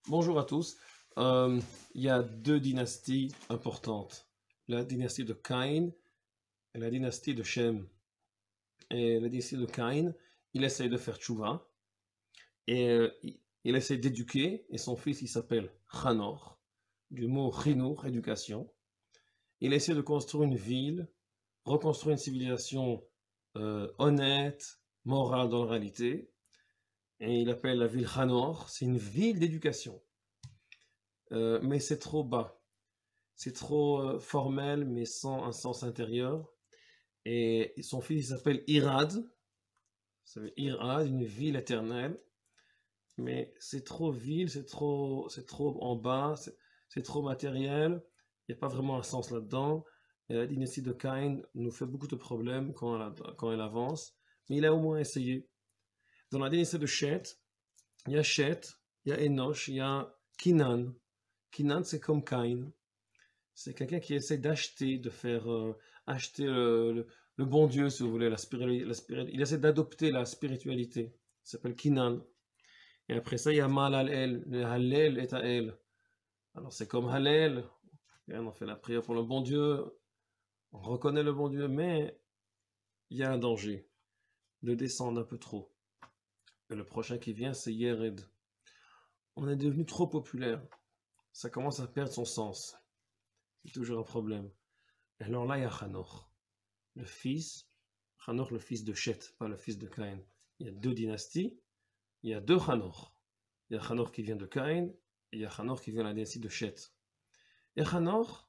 Bonjour à tous. Il y a deux dynasties importantes. La dynastie de Caïn et la dynastie de Shem. Et la dynastie de Caïn, il essaye de faire tchouva et il essaye d'éduquer. Et son fils, il s'appelle Hanor, du mot chinour, éducation. Il essaie de construire une ville, reconstruire une civilisation honnête, morale dans la réalité. Et il appelle la ville Hanor. C'est une ville d'éducation. Mais c'est trop bas. C'est trop formel, mais sans un sens intérieur. Et son fils s'appelle Irad. Ça veut dire Irad, une ville éternelle. Mais c'est trop vil, c'est trop en bas, c'est trop matériel. Il n'y a pas vraiment un sens là-dedans. Et la dynastie de Caïn nous fait beaucoup de problèmes quand elle avance. Mais il a au moins essayé. Dans la dynastie de Shet, il y a Shet, il y a Enoch, il y a Kinan. Kinan, c'est comme Caïn. C'est quelqu'un qui essaie d'acheter, de faire acheter le bon Dieu, si vous voulez, il essaie d'adopter la spiritualité. Il s'appelle Kinan. Et après ça, il y a Malalel, le Hallel et Ta'el. Alors c'est comme Hallel, on fait la prière pour le bon Dieu, on reconnaît le bon Dieu, mais il y a un danger de descendre un peu trop. Et le prochain qui vient, c'est Yered. On est devenu trop populaire. Ça commence à perdre son sens. C'est toujours un problème. Et alors là, il y a Hanor. Le fils, Hanor, le fils de Shet, pas le fils de Caïn. Il y a deux dynasties, il y a deux Hanor. Il y a Hanor qui vient de Caïn, et il y a Hanor qui vient de la dynastie de Shet. Et Hanor,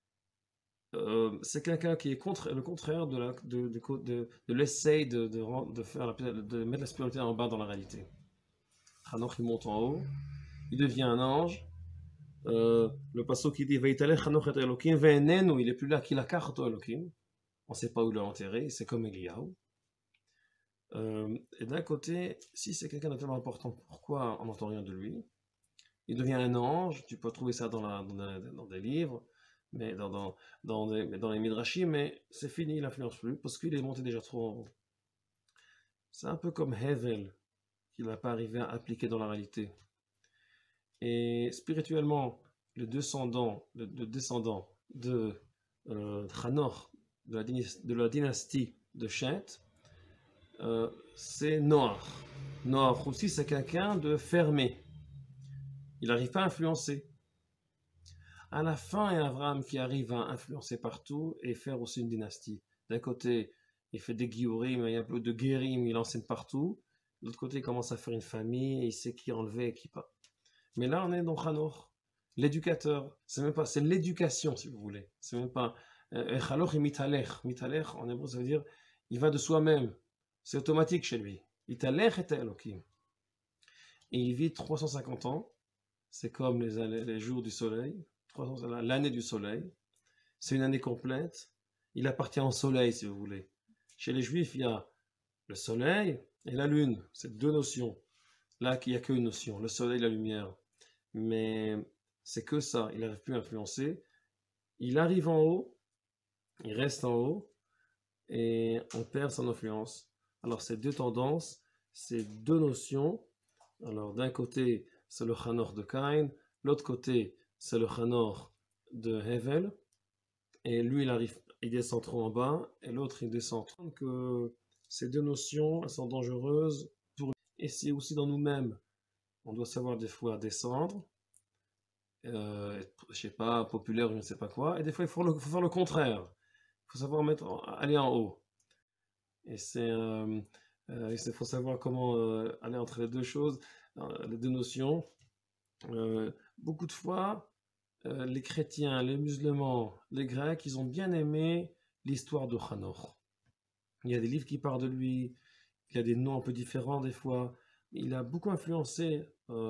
c'est quelqu'un qui est le contraire de l'essai de mettre la spiritualité en bas dans la réalité. Hanor, il monte en haut, il devient un ange. Le passage qui dit Veitalech Hanor et Elohim, Ve'enenu, il est plus là qu'il a carte Elohim. On ne sait pas où il l'a enterré, c'est comme Eliyahu. Et d'un côté, si c'est quelqu'un de tellement important, pourquoi on n'entend rien de lui? Il devient un ange, tu peux trouver ça dans des livres, mais dans les midrashim, mais c'est fini, il n'influence plus, parce qu'il est monté déjà trop en haut. C'est un peu comme Hevel, qu'il n'a pas arrivé à appliquer dans la réalité. Et spirituellement, le descendant de Hanor, de la dynastie de Shet, c'est Noach. Noach aussi, c'est quelqu'un de fermé. Il n'arrive pas à influencer. À la fin, il y a Abraham qui arrive à influencer partout et faire aussi une dynastie. D'un côté, il fait des guillourim, il y a un peu de guérim, il enseigne partout. De l'autre côté, il commence à faire une famille, et il sait qui enlever et qui pas. Mais là, on est dans Hanor, l'éducateur. C'est même pas, c'est l'éducation, si vous voulez. C'est même pas. Echalor et mitalech. Mitalech, en hébreu, ça veut dire, il va de soi-même. C'est automatique chez lui. Italech et Elohim. Et il vit 350 ans. C'est comme les jours du soleil. L'année du soleil. C'est une année complète. Il appartient au soleil, si vous voulez. Chez les juifs, il y a le soleil et la lune. C'est deux notions. Là, il n'y a qu'une notion. Le soleil et la lumière. Mais c'est que ça. Il n'arrive plus à influencer. Il arrive en haut. Il reste en haut. Et on perd son influence. Alors, ces deux tendances, ces deux notions. Alors, d'un côté, c'est le Hanor de Caïn, l'autre côté, c'est le Hanor de Hevel. Et lui, il descend trop en bas, et l'autre, il descend trop. Donc, ces deux notions, elles sont dangereuses. Et c'est aussi dans nous-mêmes. On doit savoir des fois descendre, je sais pas, populaire ou je ne sais pas quoi. Et des fois, il faut faire le contraire. Il faut savoir aller en haut. Et il faut savoir comment aller entre les deux choses, les deux notions. Beaucoup de fois, les chrétiens, les musulmans, les grecs, ils ont bien aimé l'histoire de Hanor. Il y a des livres qui parlent de lui, il y a des noms un peu différents des fois. Il a beaucoup influencé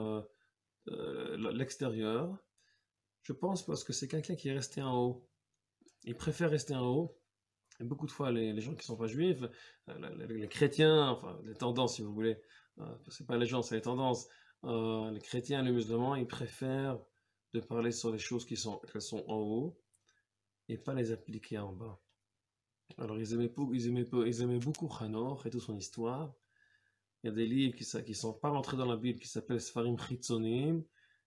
l'extérieur. Je pense parce que c'est quelqu'un qui est resté en haut. Il préfère rester en haut. Et beaucoup de fois, les gens qui ne sont pas juifs, les chrétiens, enfin les tendances si vous voulez, c'est pas les gens, c'est les tendances. Les chrétiens, les musulmans, ils préfèrent de parler sur les choses qui sont en haut et pas les appliquer en bas. Alors ils aimaient beaucoup Hanor et toute son histoire. Il y a des livres qui sont pas rentrés dans la Bible qui s'appellent Sfarim Chitzonim,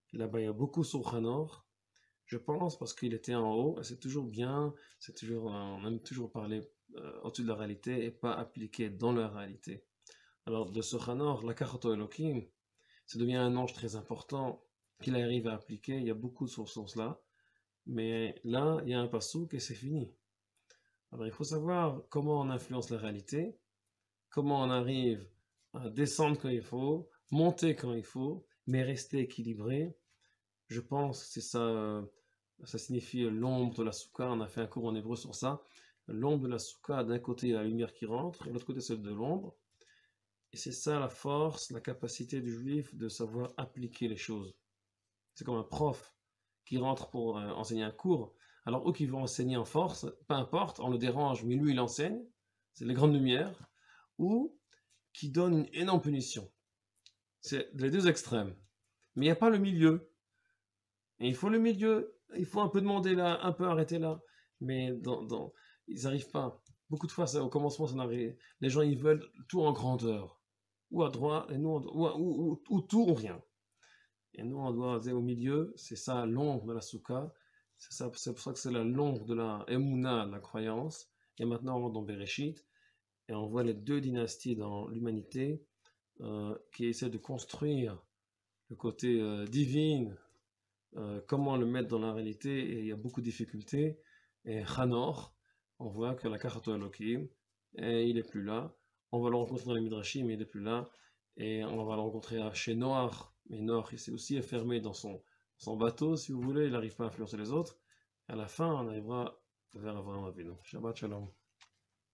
Là-bas, il y a beaucoup sur Hanor. Je pense parce qu'il était en haut, et c'est toujours bien, c'est toujours, on aime toujours parler au-dessus de la réalité et pas appliquer dans la réalité. Alors, de ce Hanor, la Kachato Elohim, ça devient un ange très important qu'il arrive à appliquer. Il y a beaucoup de sources là, mais là, il y a un passouk et c'est fini. Alors, il faut savoir comment on influence la réalité, comment on arrive à descendre quand il faut, monter quand il faut, mais rester équilibré. Je pense que c'est ça, ça signifie l'ombre de la soukha. On a fait un cours en hébreu sur ça. L'ombre de la soukha, d'un côté, il y a la lumière qui rentre, et de l'autre côté, celle de l'ombre. Et c'est ça la force, la capacité du juif de savoir appliquer les choses. C'est comme un prof qui rentre pour enseigner un cours. Alors, eux qui vont enseigner en force, peu importe, on le dérange, mais lui, il enseigne. C'est les grandes lumières. Ou qui donne une énorme punition. C'est les deux extrêmes. Mais il n'y a pas le milieu. Et il faut le milieu. Il faut un peu demander là, un peu arrêter là. Mais ils n'arrivent pas. Beaucoup de fois, au commencement, ça n'arrive. Les gens, ils veulent tout en grandeur. Ou à droite, et nous, ou tout ou rien. Et nous, on doit aller au milieu. C'est ça l'ombre de la soukha. C'est pour ça que c'est la l'ombre de la Emouna, de la croyance. Et maintenant, on rentre dans Bereshit. Et on voit les deux dynasties dans l'humanité qui essaient de construire le côté divin, comment le mettre dans la réalité, et il y a beaucoup de difficultés. Et Hanor, on voit que la Kachato Elohim, et il est plus là. On va le rencontrer dans les Midrashim, mais il est plus là. Et on va le rencontrer chez Noach. Mais Noach, il s'est aussi enfermé dans son bateau, si vous voulez, il n'arrive pas à influencer les autres. À la fin, on arrivera vers Avraham Avinu. Shabbat Shalom.